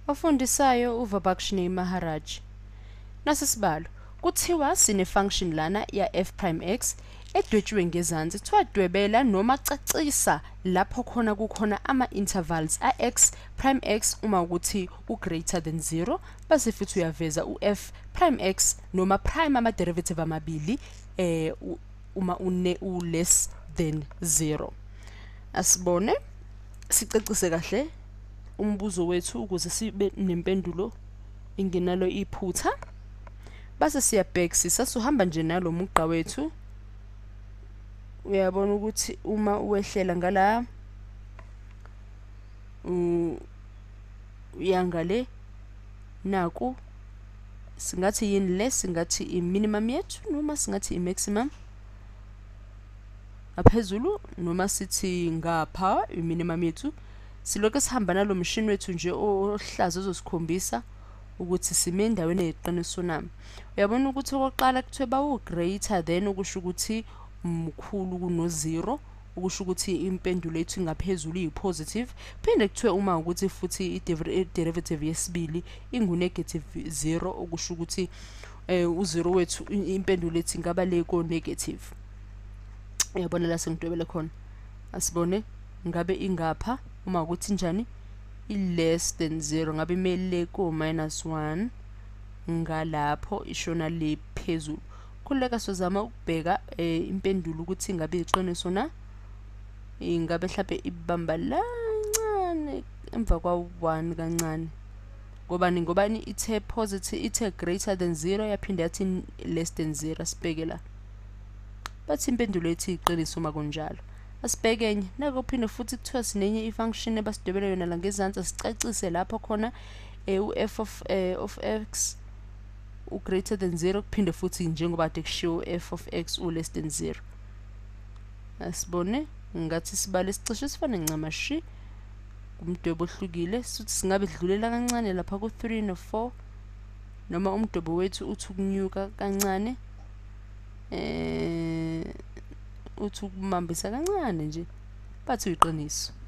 Ofundisayo uVabakshini Maharaj. Nasisibalo, kuthiwa sine function lana ya f prime x edwetshiwe ngezansi kuthiwa dwebela noma cacisa lapho khona kukhona ama intervals a x prime x uma ukuthi u greater than 0 base futhi uyaveza u f prime x noma prime ama derivative amabili uma u less than 0. Asibone sicacise kahle umbuzo wethu ukuze sibe nempendulo ingenalo iphutha. Base siyabhekisisa sohamba nje nalo mugqa wethu. Uyabona ukuthi uma uwehlela ngala uyangale naku singathi yini less singathi I minimum yethu noma singathi I maximum aphezulu noma sithi ngapha I minimum yethu. Siloke sihamba nalo machine wethu nje ohlaza ozosikhombisa ukuthi sime endaweni eyiqiniso nami. Uyabona ukuthi oqala kuthiwe bawu greater than ukusho ukuthi mkhulu kuno 0 ukusho ukuthi impendulo yethu ingaphezulu iyipositive. Phinde kuthiwe uma ukuthi futhi I-derivative yesibili ingu negative 0 ukusho ukuthi u0 wethu impendulo yethu ingaba le ko negative. Uyabona la sengidwebele khona. Asibone ngabe ingapha uma ukuthi njani I less than 0 ngabe imele ko -1 ngalapho ishona le phezulu. Khuleka sozama ukubheka impendulo ukuthi ngabe iqiniso na ingabe mhlawumbe ibamba lancane emva kwa 1 kancane. Ngobani ithe positive ithe greater than 0 yaphinda yathi less than 0 sibheke la. Bathi impendulo ethi iqiniso makunjalo. Asibheke enye nako phinde futhi kuthiwa sinenye ifunction ebasidwebela yona la ngezansi sicacise lapho khona u f of x u greater than 0 kuphinde futhi njengoba ade kushiwo f of x u less than 0. Asibone ngathi sibale sicishe sifane ncamashi umdwebo ohlukile sithi singabe dlulela kancane lapha ku 3 no 4 noma umdwebo wethu uthi ukunyuka kancane uthi ukumambisa kancane nje bathi uyiqiniso.